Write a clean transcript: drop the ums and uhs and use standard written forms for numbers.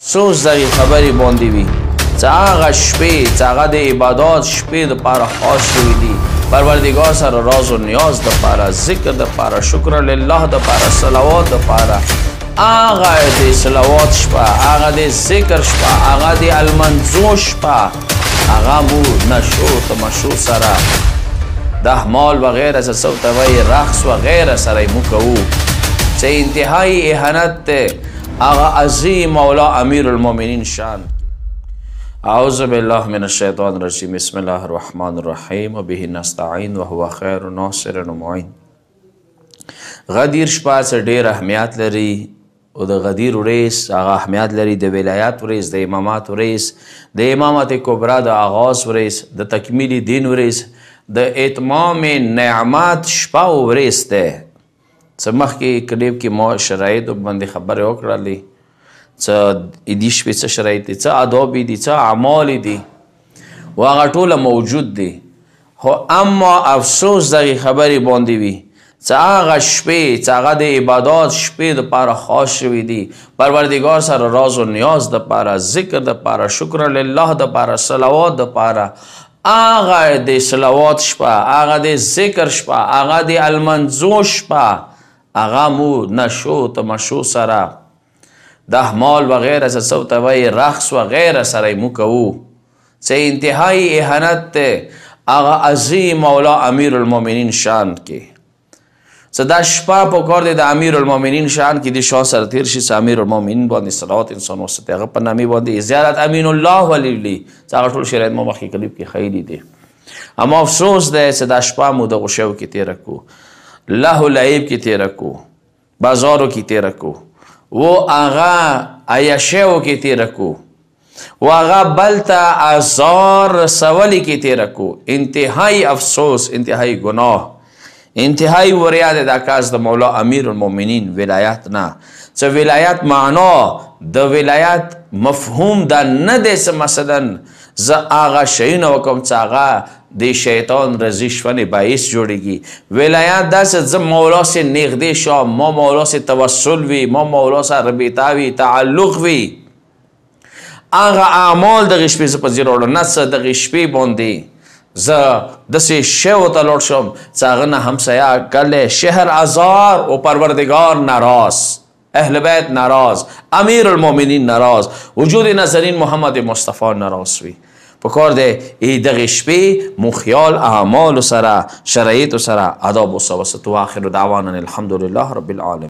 افسوس دغه خبرې باندې وي چې هغه شپې چې هغه د عبادات شپې دپاره خاص شوي دي پروردګار سره راز و نیاز دپاره ذکر دپاره شکر لله دپاره صلوات دپاره هغه د صلوات شپه هغه د ذکر شپه هغه د المنظور شپه هغه مو نشو تمشو سره د احمال وغیره څه ته وایي رقص وغیره سره یې مو کوو چې انتهایی اهانت دی هغه عظیم مولا امیر المؤمنین شان. اعوذ بالله من الشیطان الرجیم بسم الله الرحمن الرحیم وبه نستعین وهو خیر ناصر و معین. غدیر شپه څه ډېر اهمیت لري او د غدیر ورځ هغه اهمیت لري د ولایت ورځ د امامت ورځ د امامت کبرا د آغاز ورځ د تکمیل دین ورځ د اتمام نعمت شپه او ورځ ده. څه مخکې کلیپ کې ما شرایطو باندې خبرې وکړلې څه دې شپې څه شرایط دي څه آداب دي څه اعمال دي و هغه ټوله موجود دي خو اما افسوس دغې خبرې باندې وي چې هغه شپې چې هغه د عبادات شپې دپاره خاص شوي دي پروردګار سره راز و نیاز دپاره ذکر دپاره شکر لله دپاره صلوات دپاره هغه د صلوات شپه هغه د ذکر شپه هغه د المنظور شپه هغه مو نشو تمشو سره د احمال وغیره څه ته وایي رقص وغیره سره یې مو کوو چې انتهایی اهانت دی هغه عظیم مولا امیر المؤمنین شان کې څه دا شپه په کار دی د امیر المؤمنین شان کې د شاه سره تیر شي چې امیر المؤمنین باندې صلوات انسان وساتي هغه په نامې باندې زیارت امین الله ولی چې هغه ټول شرایط ما مخکې کلیپ کې ښیي دي اما افسوس دی چې دا شپه مو دغو شیو کې تېره کړو لهو لعب کې تېره کړو بازارو کې تېره کړو و هغه عیاشیو کې تېره کړو و هغه بل ته ازار رسولي کې تېره کړو. انتهایی افسوس انتهایی ګناه انتهایی وریا دی دا کاس د مولا امیر المؤمنین ولایت نه څه ولایت معنا د ولایت مفهوم دا نه دی څه مثلا زه هغه شیونه وکړم چې هغه د شیطان رضی شونې باعث جوړېږي ولایت داسې زه مولا سې نږدې شم ما مولا سې توسل وي ما مولا سره ربطه وي تعلق وي هغه اعمال دغې شپې زه په ځیر وړم نه څه دغې شپې باندې زه داسې شیو ته لاړ شم چې هغه نه همسایه کلی شهر ازار و پروردگار ناراض اهل بیت ناراض امیر المؤمنین ناراض وجود نازنین محمد مصطفی ناراض وي پکار دی دغې شپې مو خیال اعمالو سره شرایطو سره آداب وسوسط و آخر دعوانا الحمدلله رب العالمین.